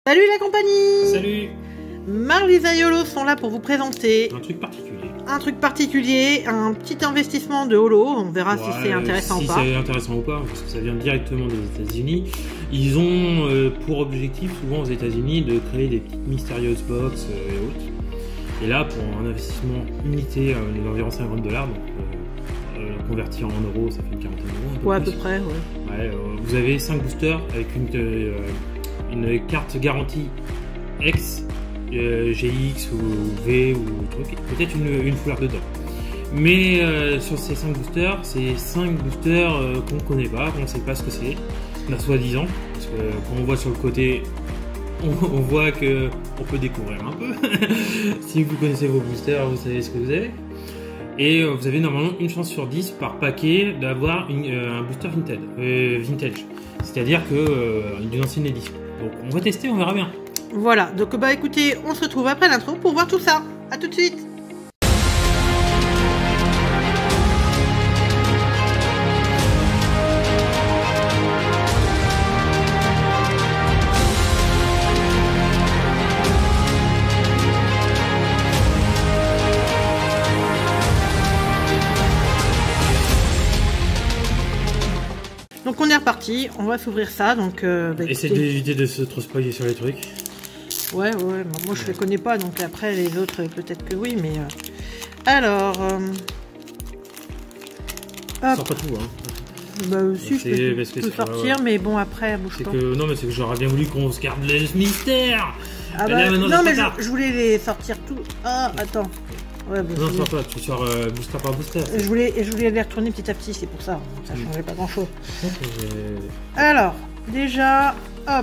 Salut la compagnie! Salut! Marlisa et Holo sont là pour vous présenter un truc particulier. Un truc particulier, un petit investissement de Holo. On verra si c'est intéressant ou pas. Si c'est intéressant ou pas, parce que ça vient directement des États-Unis. Ils ont pour objectif, souvent aux États-Unis, de créer des petites mystérieuses box et autres. Et là, pour un investissement limité d'environ $50, donc converti en euros, ça fait une quarantaine d'euros. Ouais, à peu près, ouais. Vous avez 5 boosters avec une carte garantie X. GX ou V ou truc, peut-être une fleur dedans. Mais sur ces 5 boosters, c'est 5 boosters qu'on connaît pas, qu'on sait pas ce que c'est, soi-disant, parce que quand on voit sur le côté, on voit que on peut découvrir un peu. Si vous connaissez vos boosters, vous savez ce que vous avez. Et vous avez normalement une chance sur 10 par paquet d'avoir un booster vintage. C'est-à-dire que d'une ancienne édition. Donc on va tester, on verra bien. Voilà, donc bah écoutez, on se retrouve après l'intro pour voir tout ça. A tout de suite. Donc on est reparti, on va s'ouvrir ça, donc essayez d'éviter de se trop spoiler sur les trucs. Ouais, moi je les connais pas, donc après les autres peut-être que oui, mais... Alors... Sors pas tout, hein. Bah si, je peux sortir, mais bon après, bouge pas. Non, mais c'est que j'aurais bien voulu qu'on se garde le mystère. Ah bah, non, mais je voulais les sortir tout... Ah, attends. Ouais, bah, non, sors pas, tu sors booster par booster. Je voulais les retourner petit à petit, c'est pour ça. Ça changeait pas grand chose. Alors, déjà, hop.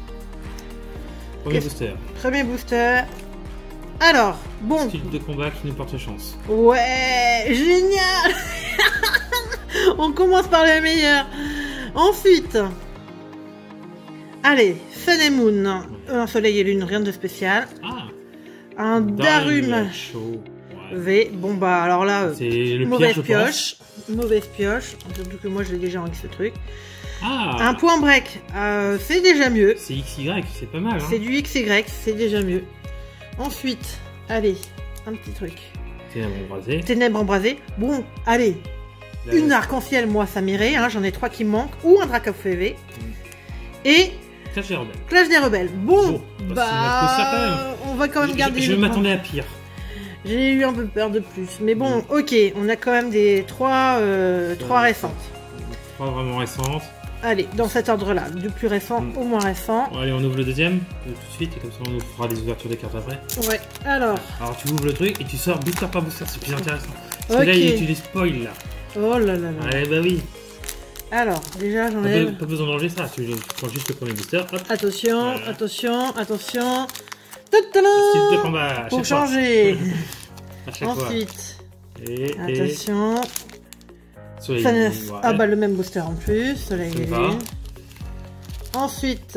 Premier booster. Alors, bon. Style de combat qui nous porte chance. Ouais, génial. On commence par le meilleur. Ensuite, allez, Sun and Moon. Un soleil et lune, rien de spécial. Ah. Un Darum V. Bon bah alors là, mauvaise pioche. Mauvaise pioche. Surtout que moi je l'ai déjà avec ce truc. Ah. Un point break, c'est déjà mieux. C'est XY, c'est pas mal. Hein. C'est du XY, c'est déjà mieux. ensuite, allez, un petit truc. Ténèbres embrasées. Ténèbres embrasées. Bon, allez. Une arc-en-ciel, moi, ça m'irait. Hein, j'en ai 3 qui me manquent. Ou un Dracofeu. Et... Clash des rebelles. Clash des rebelles. Bon, bah, on va quand même garder... Je m'attendais à pire. J'ai eu un peu peur de plus. Mais bon, ok, on a quand même des 3 récentes. 3 vraiment récentes. Allez, dans cet ordre-là, du plus récent au moins récent. Bon, allez, on ouvre le deuxième tout de suite et comme ça on fera les ouvertures des cartes après. Ouais, alors tu ouvres le truc et tu sors booster par booster, c'est plus intéressant. Parce que là, tu les spoil là. Oh là là là. Allez, bah oui. Alors, déjà j'enlève... Pas besoin d'enlever ça, tu prends juste le premier booster. Hop. Attention, voilà. attention. Style de combat, pour changer. À chaque ensuite, fois. attention. Soleil, ouais. Ah bah le même booster en plus, soleil et lune. Ensuite,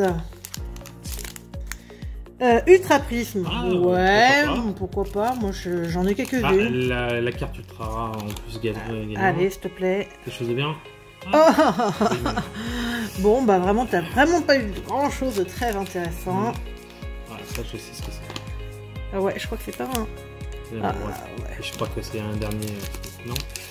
ultra prisme. Ouais, pourquoi pas. Moi j'en ai quelques-unes. La carte ultra rare en plus gagnant. Allez, s'il te plaît. Quelque chose de bien. Bon bah vraiment t'as vraiment pas eu grand chose de très intéressant. Ça je sais ce que c'est. Ah ouais, je crois que c'est pas un. Ouais. Je crois que c'est un dernier. Non.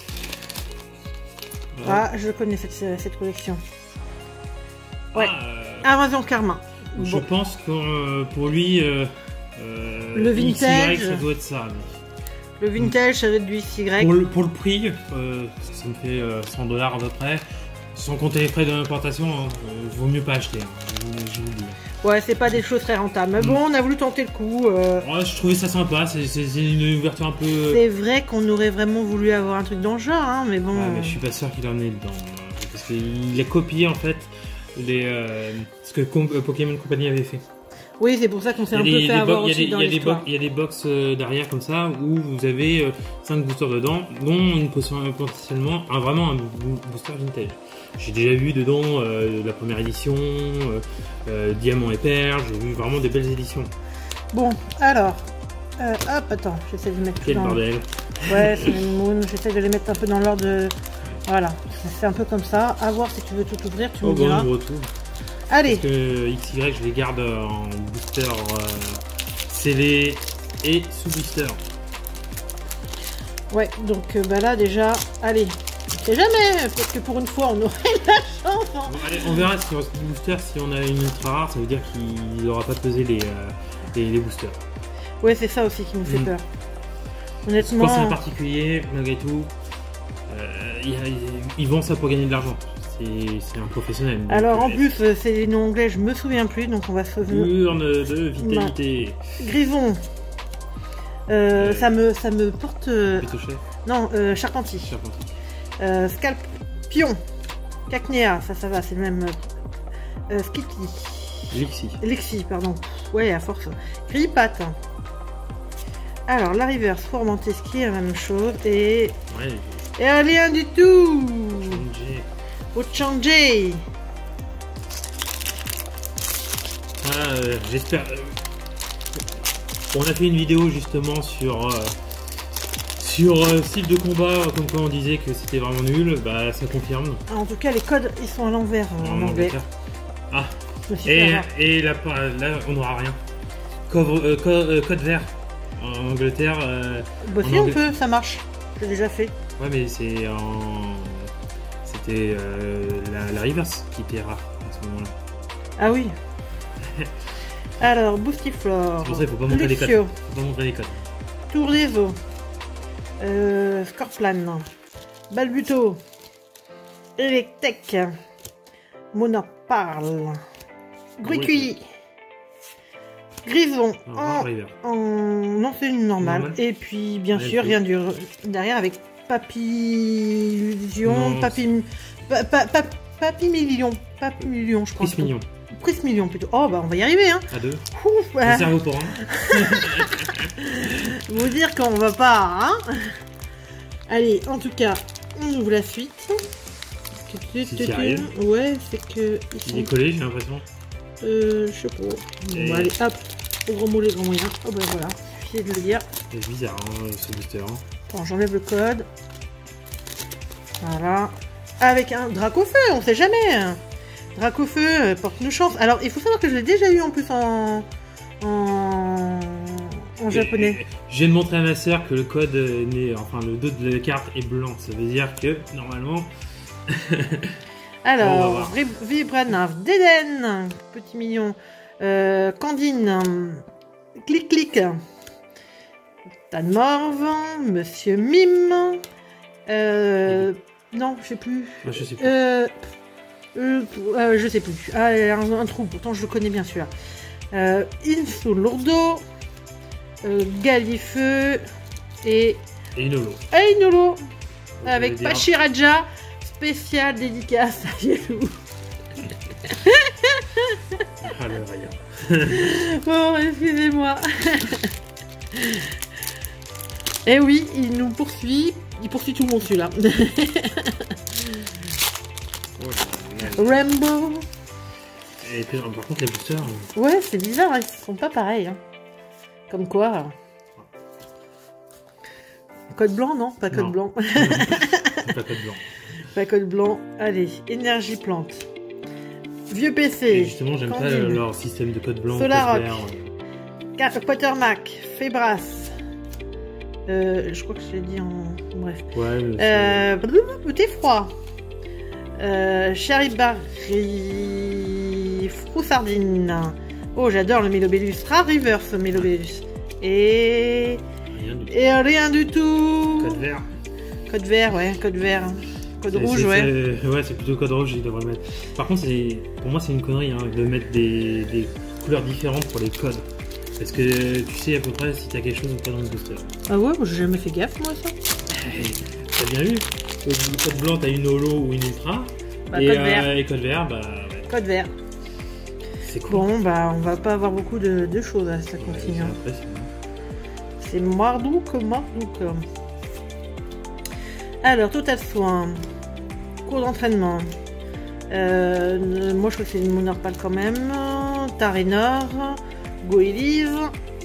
Ah, je connais cette collection. Ouais. Invasion Karma. Je pense que pour lui, le vintage, XY, ça doit être ça. Le vintage, ça doit être du XY. Pour le prix, ça me fait $100 à peu près. Sans compter les frais d'importation, vaut mieux pas acheter. Je vous le dis. Ouais, c'est pas des choses très rentables. Mais bon, on a voulu tenter le coup. Ouais, je trouvais ça sympa. C'est une ouverture un peu. C'est vrai qu'on aurait vraiment voulu avoir un truc dans le genre, hein, mais bon. Ouais, mais je suis pas sûr qu'il en ait dedans. Parce qu'il a copié en fait ce que Pokémon Company avait fait. Oui, c'est pour ça qu'on s'est un peu fait avoir aussi dans l'histoire. Il y a des box derrière comme ça où vous avez 5 boosters dedans, dont potentiellement vraiment un booster vintage. J'ai déjà vu dedans la première édition, Diamant et Perle, j'ai vu vraiment des belles éditions. Bon, alors, hop, attends, j'essaie de mettre tout dans... bordel. Ouais, c'est une moon, j'essaie de les mettre un peu dans l'ordre de... Voilà, c'est un peu comme ça. À voir si tu veux tout ouvrir, tu me diras. Bon, tout. Allez. Parce que XY, je les garde en booster scellé et sous booster. Ouais, donc bah là déjà, allez. On sait jamais, peut-être que pour une fois on aurait de la chance. Hein. Bon, allez, on verra sur ce booster si on a une ultra rare, ça veut dire qu'il n'aura pas pesé les boosters. Ouais, c'est ça aussi qui me fait peur. Honnêtement. Quand c'est un particulier, malgré tout, ils vendent ça pour gagner de l'argent. C'est un professionnel. Donc, alors en plus, c'est des noms anglais, je me souviens plus, donc on va se urne de vitalité. Grison. Ça me porte. Pétochef. Non, Charpentier. Scalpion. Cacnea, ça va, c'est le même. Skitty. Lexi, pardon. Ouais, à force. Grippat. Alors, la reverse, fourmenté ski, la même chose. Et. Ouais. Et rien du tout. Ochangé. J'espère. On a fait une vidéo justement sur style de combat, comme quoi on disait que c'était vraiment nul, bah ça confirme. En tout cas, les codes ils sont à l'envers en anglais. Ah, et là on n'aura rien. Code vert en Angleterre. Bah si on peut, ça marche. C'est déjà fait. Ouais, mais c'était la reverse qui était rare à ce moment-là. Ah oui. Alors, Boostiflore. C'est pour ça qu'il faut pas montrer les codes. Faut pas montrer les codes. Tour des eaux. Scorplan. Balbuto. Electek. Monoparle. Gruicui. Grison. Non, c'est une normale. Et puis, bien sûr, rien derrière avec Papillusion. Papimillion. Papimillion, je crois. Prismillion plutôt. Oh, bah on va y arriver, hein. À deux. Le cerveau pour un. Vous dire qu'on va pas, hein. Allez, en tout cas, on ouvre la suite. Ouais, c'est que... Il est collé, j'ai l'impression. Je sais pas. Bon, bah, allez, hop. Au grand mot, les grands moyens. Oh, bah voilà. Suffit de le dire. C'est bizarre, hein, ce booster. Attends, j'enlève le code. Voilà. Avec un Dracofeu, on sait jamais. Dracofeu porte-nous chance. Alors, il faut savoir que je l'ai déjà eu en plus en japonais. Je viens de montrer à ma soeur que le code enfin le dos de la carte est blanc. Ça veut dire que normalement. Alors, Vibranave, Déden, petit mignon, Candine, Clic, Tanmorve, Monsieur Mime, non, je sais plus. Je sais plus. Je sais plus. Ah, un trou, pourtant je le connais bien celui-là. Insulurdo, Galifeu et Einolo. Avec Pachiraja, spécial dédicace à Yelou. Ah le rien. Bon, excusez-moi. Eh oui, il nous poursuit. Il poursuit tout le monde celui-là. Rainbow. Et puis, par contre, les boosters. Ouais, c'est bizarre, hein, ils sont pas pareils. Hein. Comme quoi. Code blanc, non? Pas code blanc. Pas code blanc. Pas code blanc. Allez, énergie plante. Vieux PC. Et justement, j'aime pas leur système de code blanc. Solarrock. Quatermac. Febras. Je crois que je l'ai dit en. Bref. Ouais. Thé froid. Charibari. Froussardine. Oh, j'adore le Mélobélus. Rare reverse Mélobélus. Et rien du tout. Code vert. Code vert, ouais, code vert. Code rouge, ouais. Ouais, c'est plutôt code rouge, il devrait mettre. Par contre, pour moi, c'est une connerie hein, de mettre des couleurs différentes pour les codes. Parce que tu sais à peu près si t'as quelque chose ou pas dans le booster. Ah ouais, moi j'ai jamais fait gaffe, moi, ça. T'as bien vu. Le code blanc, t'as une holo ou une ultra. Bah, et, code vert. Et code vert, bah. Ouais. Code vert. C'est cool. Bon, bah, on va pas avoir beaucoup de choses à ça continue. C'est Mardouk. Alors, total soin. Cours d'entraînement. Moi, je crois que c'est une Monorpal quand même. Tarénor. Goélise.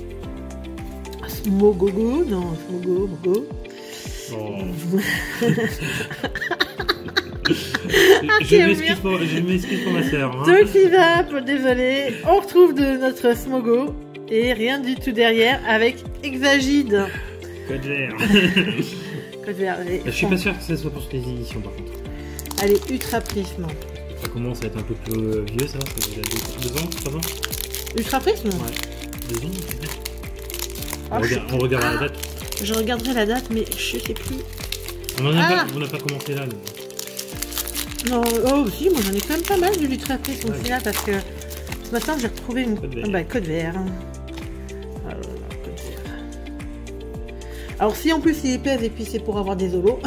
Smogogo. Non, Smogo. Oh. Je m'excuse pour ma sœur. Hein. Toxivap, désolé. On retrouve de notre Smogo. Et rien du tout derrière avec Exagide. Code vert. Code vert. Allez, je suis pas sûr que ça soit pour toutes les éditions par contre. Allez, Ultra Prisme. Ça commence à être un peu plus vieux ça. Ça fait 2 ans, 3 ans. Ultra Prisme? Ouais. 2 ans. Oh, on regarde la date. Je regarderai la date, mais je sais plus. On n'a pas commencé là. Non, oh si, moi j'en ai quand même pas mal de l'Ultra Prisme au final parce que ce matin j'ai retrouvé une code vert. Alors, code vert. Alors si en plus il pèse et puis c'est pour avoir des holos.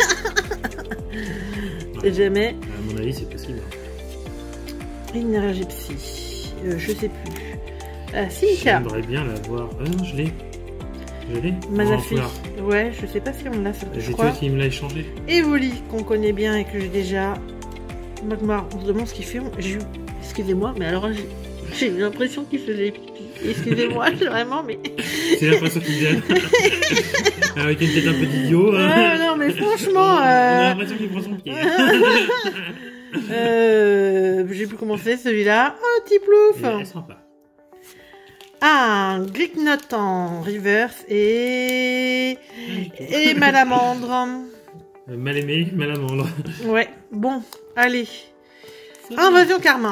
C'est jamais. À mon avis c'est possible. Énergie Psy. Je sais plus. Ah si, j'aimerais bien l'avoir. Ah non, je l'ai. Manafi. Ouais, je sais pas si on l'a. C'est toi qui me l'as échangé. Evoli, qu'on connaît bien et que j'ai déjà. Magmar, on se demande ce qu'il fait. Excusez-moi, mais alors j'ai l'impression qu'il faisait pipi. Excusez-moi, vraiment, mais. C'est l'impression qu'il donne. Avec une tête un peu d'idiot. Non, mais franchement. On a l'impression qu'il prend son pied. J'ai pu commencer celui-là. Oh, petit plouf. Il est sympa. Ah, Glicknot en reverse et Malamandre. Mal aimé, Malamandre. Ouais, bon, allez. Invasion Karma.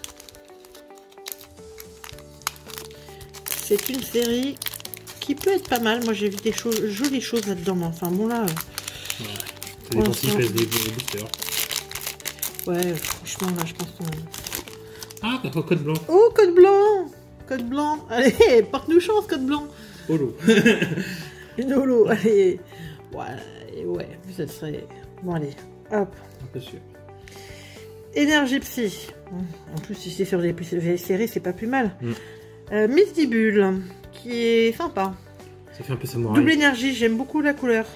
C'est une série qui peut être pas mal. Moi j'ai vu des jolies choses là-dedans. Enfin bon là. C'est des consignes pèsent des boosters. Ouais, franchement là je pense qu'on. Ah, code blanc. Oh, code blanc. Code blanc, allez, porte-nous chance, code blanc. Holo. Une holo, allez. Ouais, ça serait. Bon, allez, hop. Un peu sûr. Énergie Psy. En plus, si c'est sur les séries, c'est pas plus mal. Mystibule, qui est sympa. Ça fait un peu samouraï. Double énergie, j'aime beaucoup la couleur.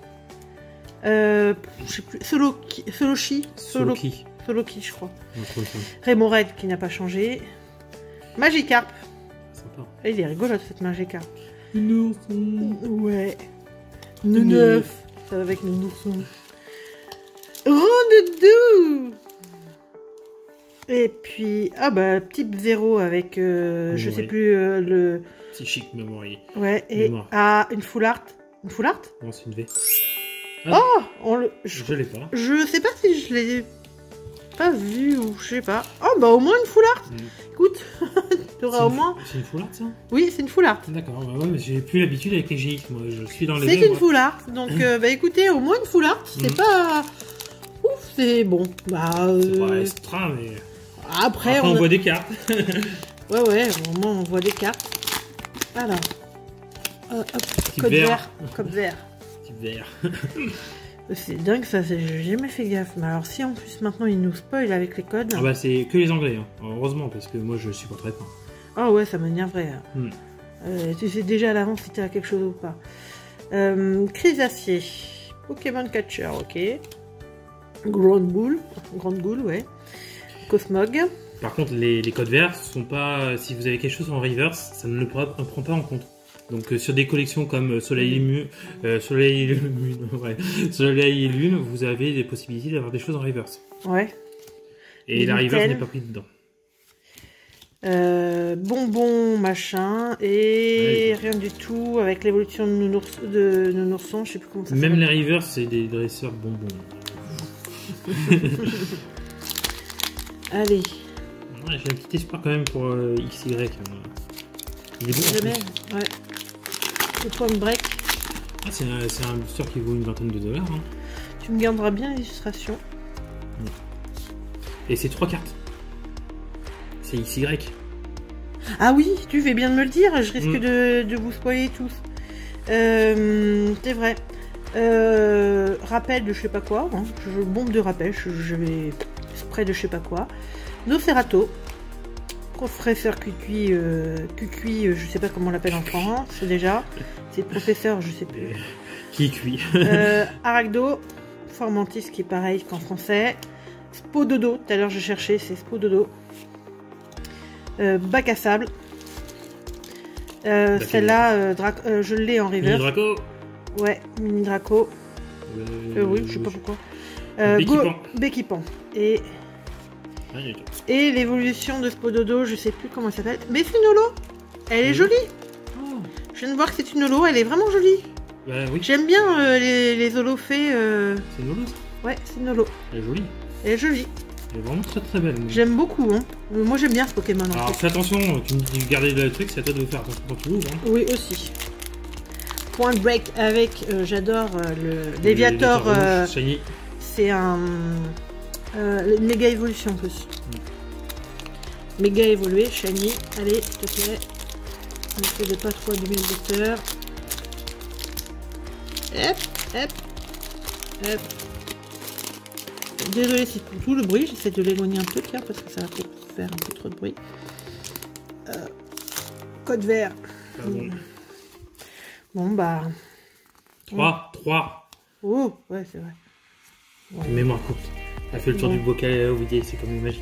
Je sais plus. Soloki, je crois. Raymond Red, qui n'a pas changé. Magikarp. Sympa. Il est rigolote cette Magikarp. Nounourson. Ouais. Nounouf. Ça va avec Nounourson. Ronde-dou. Et puis, type 0 avec, je sais plus, le... Psychique Memory. Ouais, et une full art. Une full art? Non, c'est une V. Ah. Oh, je l'ai pas. Je sais pas si je l'ai pas vu ou je sais pas. Oh, au moins une full art. Écoute, tu auras au moins... C'est une full art, ça? Oui, c'est une full art. D'accord, ouais, mais j'ai plus l'habitude avec les GX, moi, je suis dans les... C'est une full art, donc écoutez, au moins une full art, c'est pas... Ouf, c'est bon. C'est pas extra, mais... Après on voit des cartes. ouais, au moins on voit des cartes. Alors, code vert. Code vert. Type vert. C'est dingue ça, j'ai jamais fait gaffe. Mais alors si en plus maintenant ils nous spoilent avec les codes... Ah bah c'est que les anglais, hein. Heureusement, parce que moi je supporterais pas. Ah ouais, ça m'énerverait. Tu sais déjà à l'avance si t'as quelque chose ou pas. Chrysacier. Pokémon Catcher, ok. Grand Bull, ouais. Cosmog. Par contre, les codes verts sont pas... Si vous avez quelque chose en reverse, ça ne le prend pas en compte. Donc sur des collections comme Soleil et Lune, vous avez des possibilités d'avoir des choses en reverse. Ouais. Et la reverse n'est pas prise dedans. Bonbon, machin, et rien du tout avec l'évolution de Nounourson, je sais plus comment ça s'appelle. Même les reverse, c'est des dresseurs bonbons. Allez. Ouais, j'ai un petit espoir quand même pour XY. Il est bon. Ouais. Le point break. Ah, c'est un booster qui vaut une vingtaine de $. Hein. Tu me garderas bien l'illustration. Et c'est 3 cartes. C'est XY. Ah oui, tu fais bien de me le dire. Je risque de vous spoiler tous. C'est vrai. Rappel de je sais pas quoi. Hein. Je bombe de rappel. Je vais spray de je sais pas quoi. Nocerato. Professeur Cucuy, je sais pas comment on l'appelle en France déjà. C'est professeur, je sais plus. Qui cuit. Arachdo, Formantis qui est pareil qu'en français. Spododo, tout à l'heure je cherchais, c'est Spododo. Bac à sable. Celle-là, je l'ai en reverse. Mini Draco. Ouais, Mini Draco. Oui, je sais pas pourquoi. Béquipant. Et l'évolution de Spododo, je sais plus comment elle s'appelle. Mais c'est une holo. Elle est jolie. Oh. Je viens de voir que c'est une holo. Elle est vraiment jolie. Bah, oui. J'aime bien les holos faits. C'est une holo ça? Ouais, c'est une holo. Elle est jolie. Elle est jolie. Elle est vraiment très très belle. J'aime beaucoup. Hein. Moi j'aime bien ce Pokémon. Alors fais attention, tu me dis de garder le truc, c'est à toi de faire attention quand tu l'ouvres. Hein. Oui, aussi. Point Break avec, j'adore le Déviator. Shiny. C'est un méga évolution en plus. Méga évolué, shiny. Allez, s'il te plaît. On essaie de pas trop abîmer le booster. Hop, hop, hop. Désolé si pour tout le bruit, j'essaie de l'éloigner un peu, Pierre, parce que ça va faire un peu trop de bruit. Code vert. Bon bah. 3. Oh, ouais, c'est vrai. Ouais. Mémoire courte. Elle fait le tour du bocal vidé, c'est comme une magique.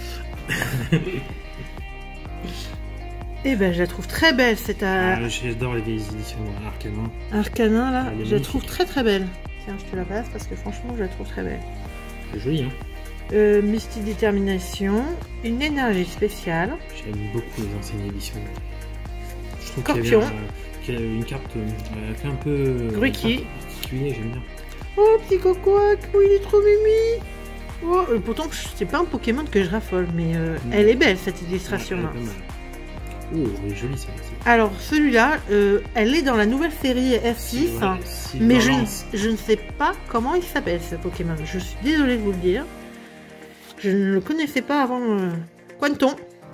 Et ben, je la trouve très belle cette. J'adore les vieilles éditions Arcanin. Arcanin là, je la trouve très très belle. Tiens, je te la passe parce que franchement, je la trouve très belle. C'est joli, hein. Mystique Détermination, une énergie spéciale. J'aime beaucoup les anciennes éditions. Je trouve Scorpion. Qu'il y avait une carte fait un peu. Gruki. Particulier, j'aime bien. Oh, petit cocoac, oh, il est trop mimi. Oh, pourtant, c'est pas un Pokémon que je raffole, mais elle est belle cette illustration là. Oh, elle est jolie ça. Alors, celui-là, elle est dans la nouvelle série F6, mais je ne sais pas comment il s'appelle ce Pokémon. Je suis désolée de vous le dire. Je ne le connaissais pas avant. Quanton.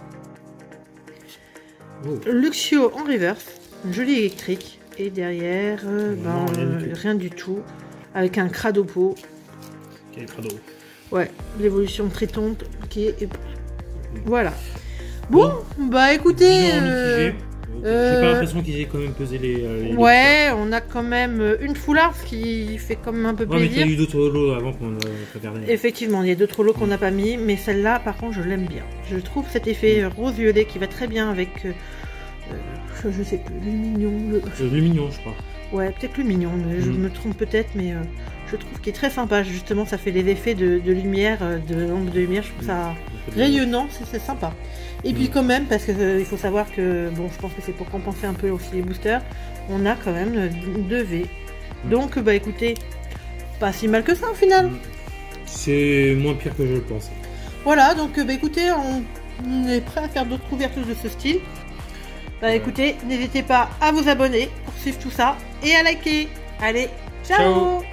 Oh. Luxio en reverse, une jolie électrique. Et derrière, rien du tout. Avec un Cradopo. Quel Crado? Ouais, l'évolution Triton qui est. Voilà. Bon, bah écoutez. J'ai pas l'impression qu'ils aient quand même pesé les ouais, on a quand même une foulard qui fait quand même un peu plaisir. Mais il y a eu d'autres lots avant qu'on a regardé. Effectivement, il y a d'autres lots qu'on n'a pas mis, mais celle-là, par contre, je l'aime bien. Je trouve cet effet rose-violet qui va très bien avec. Je sais plus, Lumignon. Lumignon, je crois. Ouais, peut-être Lumignon, mais je me trompe peut-être, mais je trouve qu'il est très sympa. Justement, ça fait les effets de lumière, de lampe de lumière. Je trouve ça rayonnant, c'est sympa. Et puis quand même, parce qu'il faut savoir que, bon, je pense que c'est pour compenser un peu aussi les boosters, on a quand même 2 V. Donc, bah écoutez, pas si mal que ça au final. C'est moins pire que je le pensais. Voilà, donc bah écoutez, on est prêt à faire d'autres couvertures de ce style. Bah écoutez, n'hésitez pas à vous abonner pour suivre tout ça et à liker. Allez, ciao.